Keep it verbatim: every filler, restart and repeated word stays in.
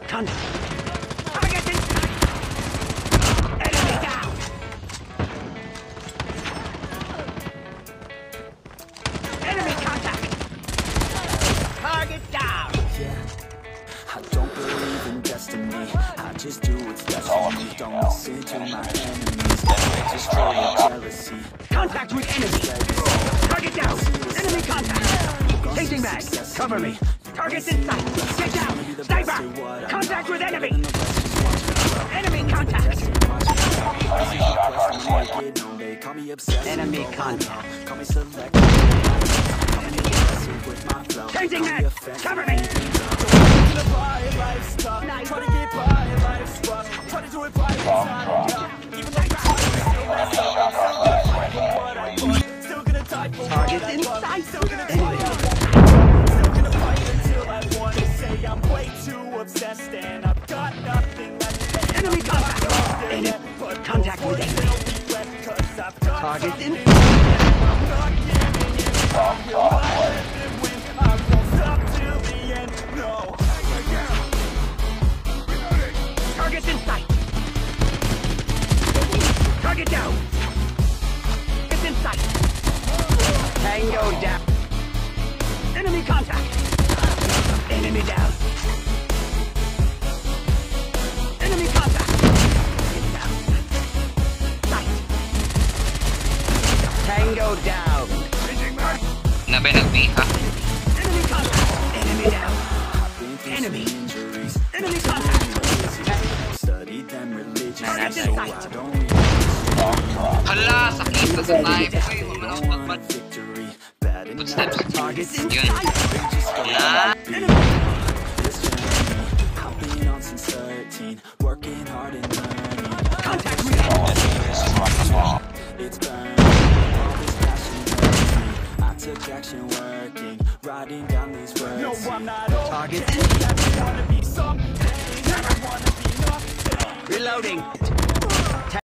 Contact. Target in sight. Enemy down. Enemy contact. Target down. Yeah, I don't believe in destiny. I just do what's best for me. Don't listen to my enemies. Just full of jealousy. Contact with enemy. Target down. Enemy contact. Changing mag. Cover me. Target's in sight. Get down. Sniper. Contact with enemy. Enemy contact. Enemy contact. Changing mag. Cover me. Nice. Try to get by life's rough. Try to do it by target in sight. Still gonna fight until I want to say I'm way too obsessed and I've got nothing left. Enemy contact. Enemy contact with enemy. Target in sight. Target in sight. Target down. It's in sight. Tango down. Enemy contact. Enemy down. Enemy contact. It's down. Sight. Tango down. Nabe nag-B ha? Enemy contact. Enemy down. Enemy. Enemy contact. Target in sight. Hala, sakit sa snipe. Uy, huwag mo nang magpad. Footsteps. Yun. Wala. Contact with target. Reloading.